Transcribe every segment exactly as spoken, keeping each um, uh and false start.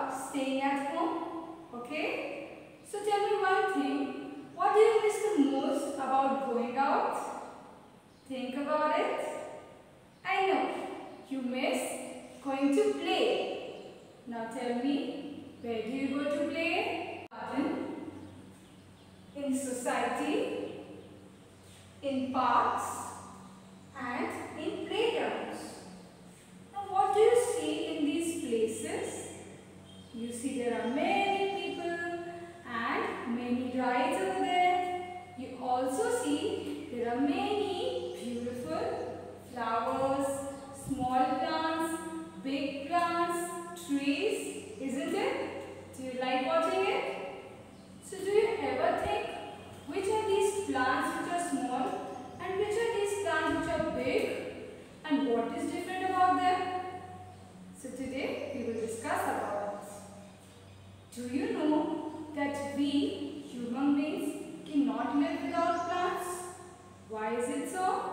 staying at home. Okay? So tell me one thing. What do you miss the most about going out? Think about it. I know. You miss going to play. Now tell me, where do you go to play? Garden, in society, in parks, and in playgrounds. Now what do you see in these places? You see there are many people and many rides over there. You also see there are many beautiful flowers, small plants, big plants, trees, isn't it? Do you like watching it? So do you ever think which are these plants which are small and which are these plants which are big and what is different about them? So today we will discuss about it. Do you know that we human beings cannot live without plants? Why is it so?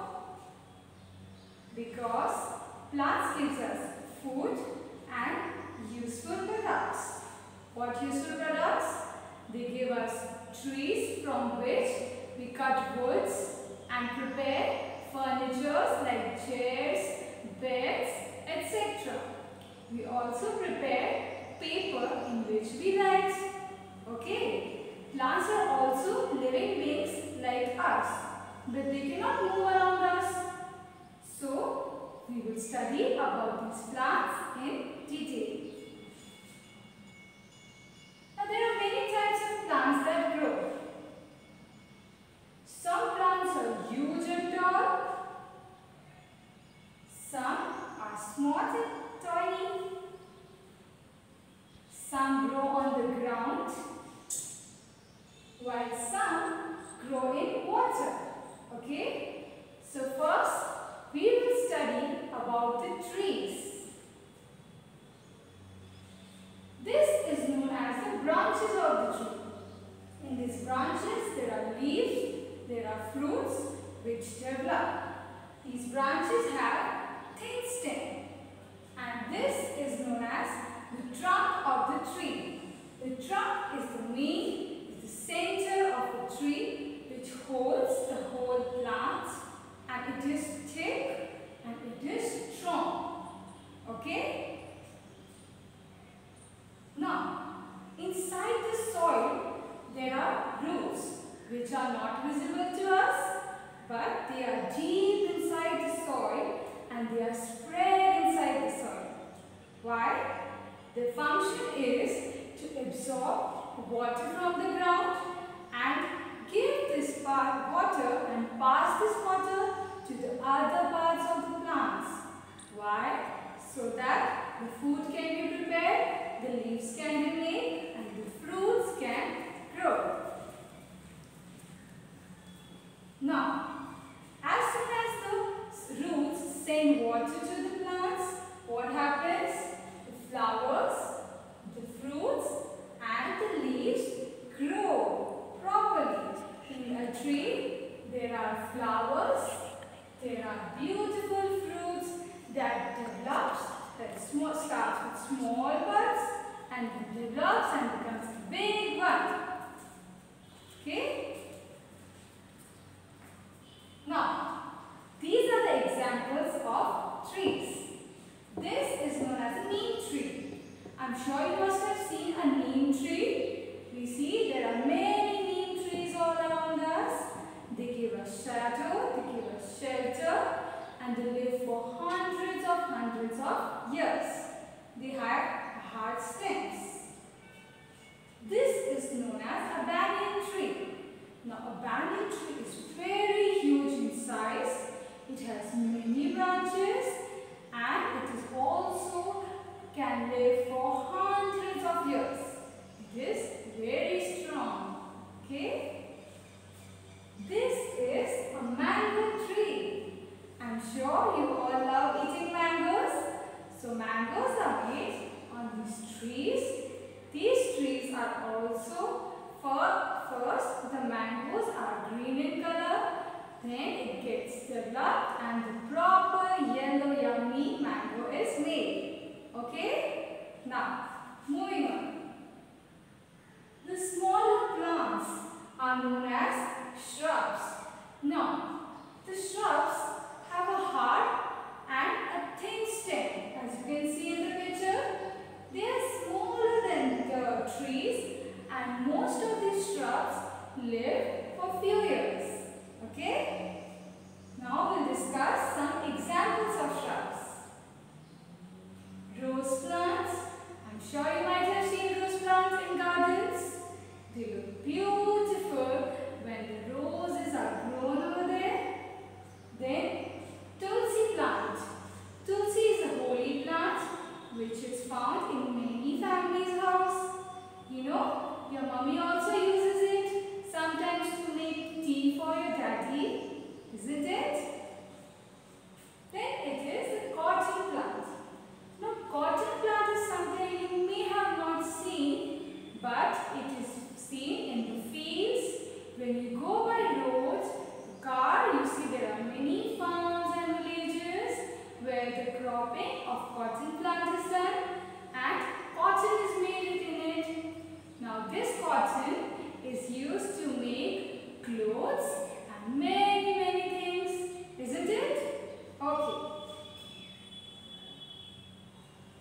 Because plants gives us food and useful products. What useful products? They give us trees from which we cut woods and prepare furnitures like chairs, beds, et cetera. We also prepare paper in which we write. Okay. Plants are also living beings like us, but they cannot move around us. So, we will study about these plants in detail. Now, there are many types of plants that grow. Some plants are huge and tall. Some are small and tiny. Some grow on the ground, while some grow in water. Okay? So first, we will study about the trees. This is known as the branches of the tree. In these branches, there are leaves, there are fruits which develop. These branches have thin stem, and this is known as the trunk of the tree. The trunk is the main, is the center of the tree which holds the whole plant, and it is thick and it is strong. Okay? Now, inside the soil there are roots which are not visible to us, but they are deep inside the soil and they are spread inside the soil. Why? Their function is to absorb water from the ground and give this part water and pass this water to the other parts of the plants. Why? So that the food can be prepared, the leaves can be made, and the fruits can grow. Now, as soon as the roots send water to the plants, what happens? The flowers, the fruits, and the leaves grow properly. In a tree, there are flowers, there are beautiful fruits that develops, that small, starts with small buds and develops and becomes a big one. Okay? Now, these are the examples of trees. This is known as a neem tree. I'm sure you must have seen a neem tree. We see there are many neem trees all around us. They give us shadow, they give us shelter, and they live for hundreds of hundreds of years. They have hard stems. This is known as a banyan tree. Now, a banyan tree is very huge in size. It has many branches and it is also can live for hundreds of years. It is very strong. Okay? This is a mango tree. I'm sure you all love eating mangoes. So mangoes are made on these trees. These trees are also, for first the mangoes are green in color, then it gets developed and the proper yellow yummy mango is made. Okay? Now, moving on.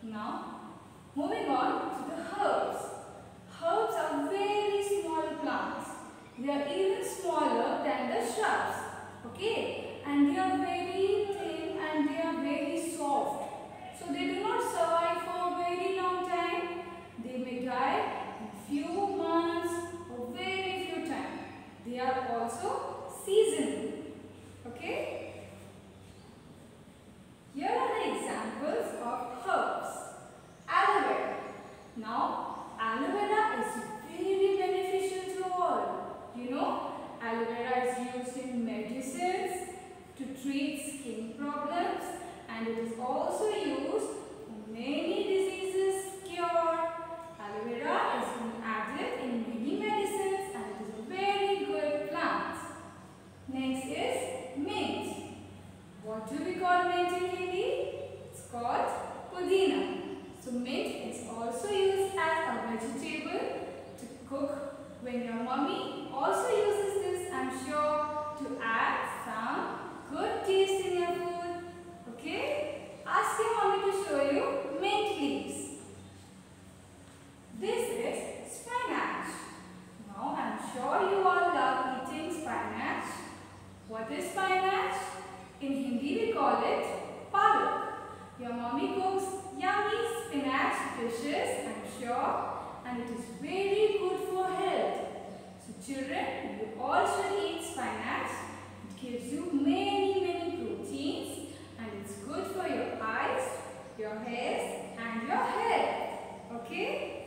Now, moving on to the herbs. Herbs are very small plants. They are even smaller than the shrubs. Okay? And they are very thin and they are very soft. So they do not survive for a very long time. They may die in few months or very few times. They are also seasonal. Okay? Here are the examples of herbs. Aloe vera. Now, aloe vera is very beneficial to all. You know, aloe vera is used in medicines to treat skin problems, and it is also used for many diseases cure. Aloe vera has been added in many medicines and it is a very good plant. Next is mint. What do we call mint in Hindi? It's called pudina. So mint is also used as a vegetable to cook. When your mummy also uses this, I'm sure, to add some good taste in your food. Okay? Ask your mommy to show you mint leaves. This is spinach. Now I'm sure you all love eating spinach. What is spinach? In Hindi we call it palak. Your mommy cooks yummy spinach dishes, I'm sure, and it is very good for health. So children, you all should eat spinach. It gives you many many proteins and it's good for your eyes, your hairs and your hair. Okay?